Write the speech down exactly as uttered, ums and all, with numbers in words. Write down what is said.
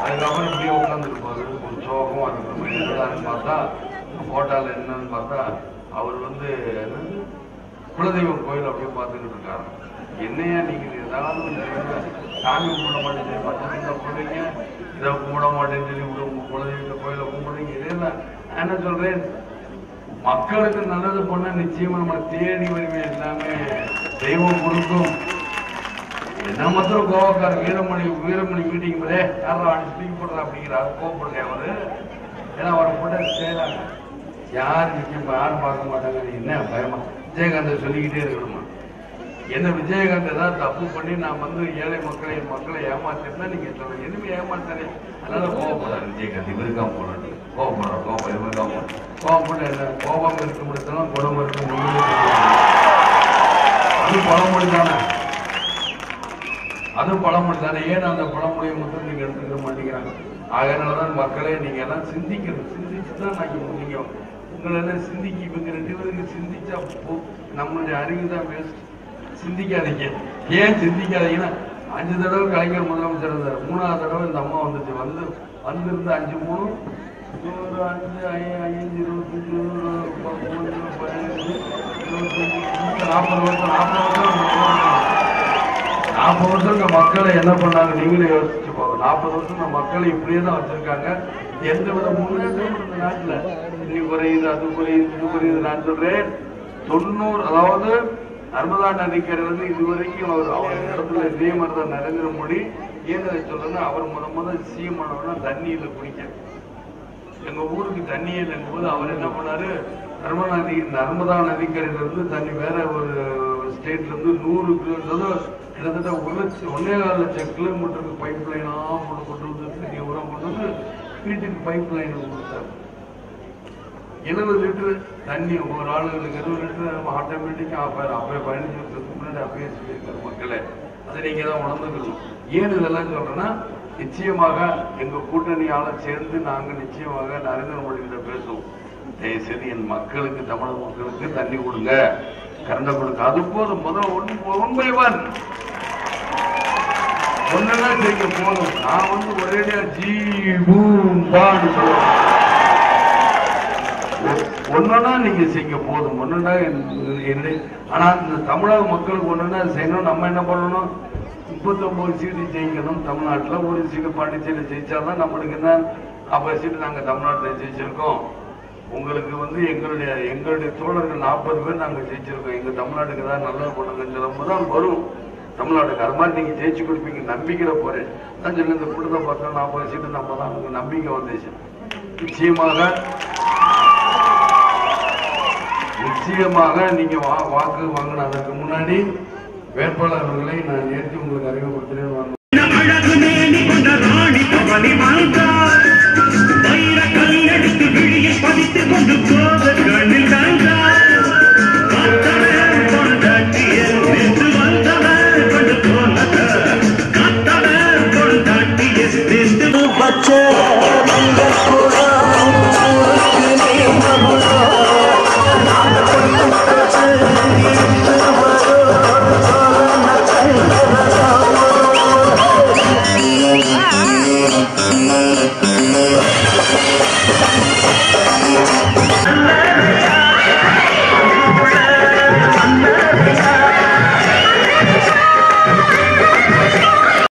அதுக்கப்புறம் இப்படியே உட்காந்துருப்பாரு ஒரு சோகம் அது என்னடான்னு பார்த்தா போட்டால என்னன்னு பார்த்தா அவர் வந்து குலதெய்வம் கோயில் அப்படியே பார்த்துக்கிட்டு இருக்காரு. என்னையா நீங்க ஏதாவது சாமி கும்பிட மாட்டேன்னு பச்சை போடுறீங்க, இதை கும்பிட மாட்டேன்னு சொல்லி உங்க குலதெய்வ கோயிலை கும்பிடுறீங்க. இதே நான் என்ன சொல்றேன், மக்களுக்கு நல்லது பண்ண நிச்சயமா நம்ம தேடி வருவே எல்லாமே தெய்வம் கொடுக்கும். என்ன மாத்திரம் கோவக்கார வீரமணி வீரமணி மீட்டிங் போதே யாரும் ஸ்பீக் பண்றா அப்படிங்கிறாரு, கோவப்படுங்க அவரு. ஏன்னா அவரை போட்ட செய்யலாங்க யாரு நிச்சயம் யாரும் பார்க்க மாட்டாங்க. என்ன பயமா விஜயகாந்தை சொல்லிக்கிட்டே இருக்கணுமா? என்ன விஜயகாந்த் ஏதாவது தப்பு பண்ணி நான் வந்து ஏழை மக்களை மக்களை ஏமாத்திருந்தா நீங்க சொல்லுங்க, எதுவுமே ஏமாத்தேன். அதனால கோவப்படுறாரு விஜயகாந்த், இவருக்காம போறாரு, கோவப்படுற கோவம் இவருக்காம கோவப்பட என்ன கோபம் இருக்க முடியலாம், குடம் இருக்க முடியும். அது பழமொழி தானே, அதுவும் பழமொழி தானே. ஏன் அந்த பழமொழியை மட்டும் நீங்க எடுத்துக்க மாட்டேங்கிறாங்க? அதனாலதான் மக்களே நீங்க எல்லாம் சிந்திக்கணும். சிந்திச்சுதான் நாங்க நீங்க உங்களை எல்லாம் சிந்திக்க இவங்க ரெண்டு பேருக்கு சிந்திச்சா நம்மளுடைய அறிவு தான் வேஸ்ட். சிந்திக்காதீங்க. ஏன் சிந்திக்காதீங்கன்னா, அஞ்சு தடவை கலைஞர் முதலமைச்சர் இருந்தார், மூணாவது தடவை இந்த அம்மா வந்துச்சு. வந்து வந்திருந்து அஞ்சு மூணு ஒரு அஞ்சு ஐந்து இருபத்தஞ்சு பதினஞ்சு இருபத்தஞ்சு நாற்பது வருஷம் நாற்பது வருஷம் நாற்பது வருஷம் இந்த மக்களை என்ன பண்ணாங்க நீங்களே யோசிச்சு போங்க. நாற்பது வருஷம் இந்த மக்களை இப்படியே தான் வச்சிருக்காங்க. எந்த வித முன்னேற்றம் இந்த நாட்டுல இது குறையுது அது குறையுது இது குறையுது. நான் சொல்றேன் தொண்ணூறு அதாவது நர்மதா நதிக்கரை வந்து இதுவரைக்கும் அவர் அவர் இடத்துல இதே மாதிரி தான் நரேந்திர மோடி ஏன் சொல்றேன்னா, அவர் முத முதல் சிஎம் ஆனவர்னா தண்ணியில குடிக்க எங்க ஊருக்கு தண்ணியே இல்லைங்கும் போது அவர் என்ன பண்ணாரு, நர்மதா நதி நர்மதா நதிக்கரையில இருந்து தண்ணி வேற ஒரு ஸ்டேட்ல இருந்து நூறு கிலோமீட்டர் கிட்டத்தட்ட ஒரு லட்சம் ஒன்னே கால் லட்சம் கிலோமீட்டருக்கு பைப் லைனா கொண்டு கொண்டு வந்து தண்ணி உரம் கொண்டு வந்து வீட்டுக்கு பைப் லைன் கொடுத்தாரு. எழுபது லிட்டரு தண்ணி ஒரு ஆளுங்களுக்கு எழுபது லிட்டர் ஆட்டோமேட்டிக்கா ஆப்பாரு. அப்பயே பதினஞ்சு வருஷத்துக்கு முன்னாடி அப்பயே சொல்லியிருக்காரு மக்களே. அதை நீங்க தான் உணர்ந்துக்கணும். ஏன் இதெல்லாம் சொல்றேன்னா, நிச்சயமாக எங்க கூட்டணியால சேர்ந்து நாங்க நிச்சயமாக நரேந்திர மோடி கிட்ட பேசுவோம். தயவுசெய்து என் மக்களுக்கு தமிழக மக்களுக்கு தண்ணி கொடுங்க, கரண்ட கொடுங்க. அது போதும். முதல் ஒன் பை ஒன் ஒன்னெல்லாம் செய்ய போதும். நான் வந்து ஒரேடியா ஜி பூம் பான்னு சொல்லுவேன். ஒன்னா நீங்க செய்ய போதும். ஒன்னுனா ஆனா இந்த தமிழக மக்களுக்கு ஒண்ணுன்னா செய்யணும். நம்ம என்ன பண்ணணும், முப்பத்தி ஒன்பது சீட்டு ஜெயிக்கணும் தமிழ்நாட்டுல. ஒரு சீட்டு பாண்டிச்சேரி ஜெயிச்சாதான் நம்மளுக்கு என்ன ஐம்பது சீட்டு நாங்க தமிழ்நாட்டுல ஜெயிச்சிருக்கோம். உங்களுக்கு வந்து எங்களுடைய எங்களுடைய தோழர்கள் நாற்பது பேர் நாங்க ஜெயிச்சிருக்கோம். எங்க தமிழ்நாட்டுக்கு தான் நல்லது பண்ணுங்கன்னு சொல்லும் தான் வரும் தமிழ்நாட்டுக்கு. அது மாதிரி நீங்க ஜெயிச்சு கொடுப்பீங்க நம்பிக்கையில போறேன் தான் சொல்லி இந்த கூட்டத்தை பார்த்தா நாற்பது சீட்டு நம்ம தான் நம்பிக்கை வந்துச்சு. நிச்சயமாக நிச்சயமாக நீங்க வாக்கு வாங்கின அதற்கு முன்னாடி வேட்பாளர்களை நான் நேற்று உங்களுக்கு அறிமுகப்படுத்தினேன். பச்சை